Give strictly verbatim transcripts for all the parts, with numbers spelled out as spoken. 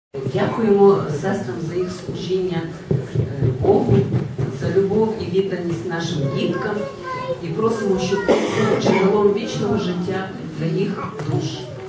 Дякуємо сестрам за їх служіння Богу, за любов і відданість нашим діткам і просимо, щоб було джерелом вічного життя для їх душ.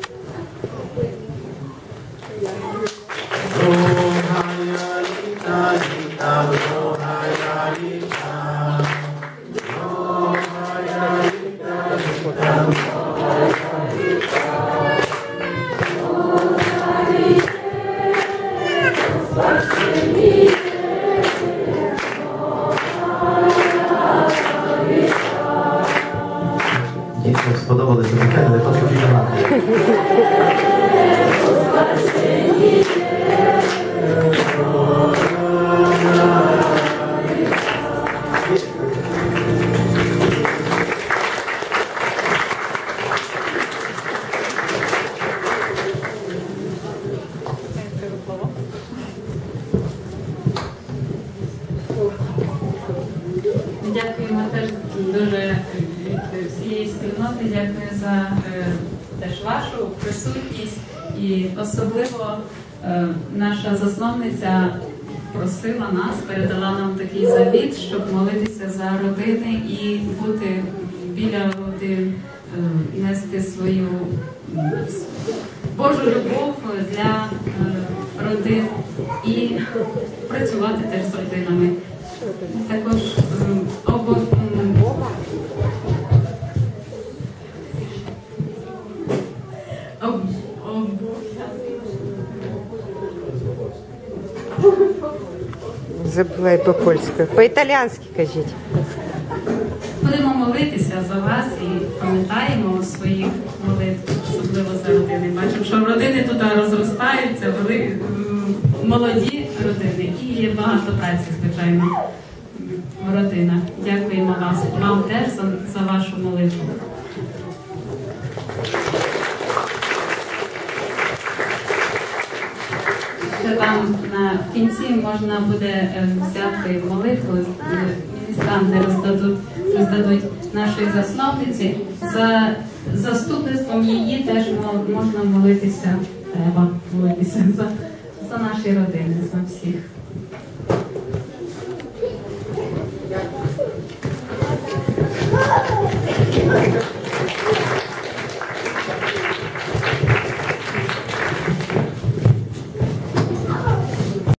Дітям сподобалося таке, не то, що піднімати. Дякуємо теж дуже всієї спільноти, дякую за е, теж вашу присутність і особливо е, наша засновниця просила нас, передала нам такий завіт, щоб молитися за родини і бути біля родин, е, нести свою е, Божу любов для е, родин і працювати теж з родинами. Також обо... Об... Об... Забувай по-польськи. По-італійськи кажіть. Будемо молитися за вас і пам'ятаємо своїх молитв, особливо за родини. Бачимо, що родини тут розростаються, вели... молоді родини і є багато праці, звичайно, в родинах. Дякуємо вас, вам теж за, за вашу молитву. Ще там на кінці можна буде взяти молитву, міністрам, де роздадуть, роздадуть нашої засновниці. За заступництвом її теж можна молитися, треба молитися за, за наші родини, за всіх.